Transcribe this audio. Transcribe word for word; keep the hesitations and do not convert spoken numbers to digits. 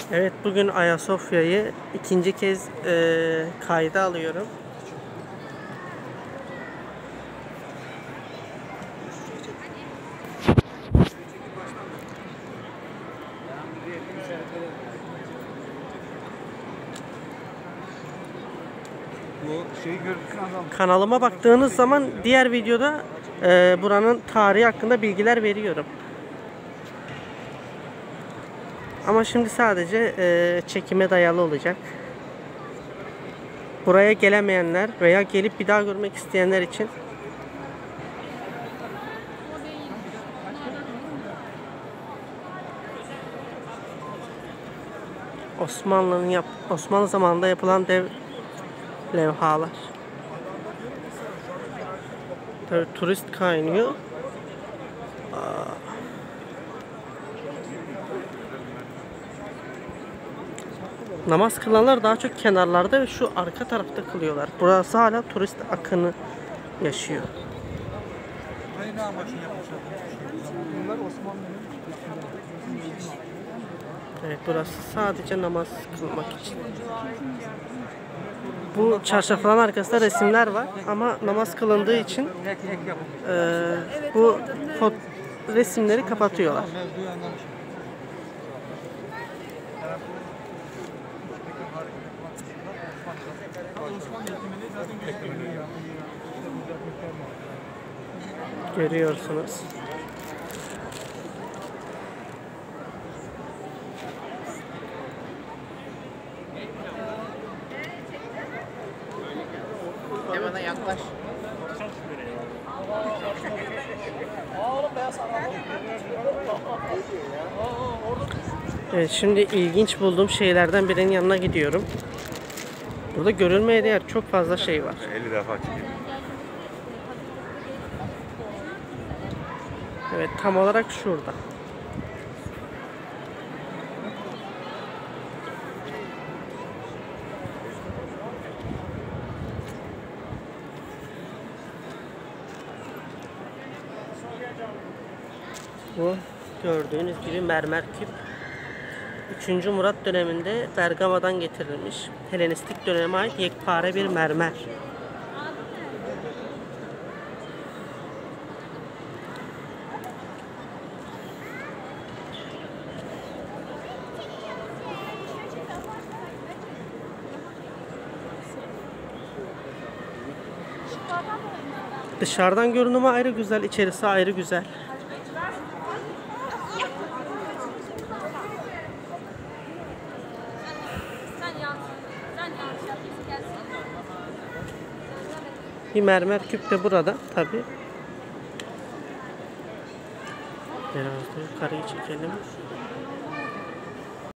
Evet, bugün Ayasofya'yı ikinci kez e, kayda alıyorum. Kanalıma baktığınız zaman diğer videoda e, buranın tarihi hakkında bilgiler veriyorum. Ama şimdi sadece e, çekime dayalı olacak. Buraya gelemeyenler veya gelip bir daha görmek isteyenler için Osmanlı'nın yap Osmanlı zamanında yapılan dev levhalar. Tabii turist kaynıyor. Aa. Namaz kılanlar daha çok kenarlarda ve şu arka tarafta kılıyorlar. Burası hala turist akını yaşıyor. Evet, burası sadece namaz kılmak için. Bu çarşafların arkasında resimler var ama namaz kılındığı için e, bu resimleri kapatıyorlar. Görüyorsunuz. Bana yaklaş. Evet, şimdi ilginç bulduğum şeylerden birinin yanına gidiyorum. Burada görülmeye değer çok fazla şey var. elli defa çekeyim. Evet, tam olarak şurada. Bu gördüğünüz gibi mermer küp. üçüncü Murat döneminde Bergama'dan getirilmiş. Helenistik döneme ait yekpare bir mermer. Dışarıdan görünümü ayrı güzel, içerisi ayrı güzel. Bir mermer küp de burada tabi. Biraz da yukarıyı çekelim.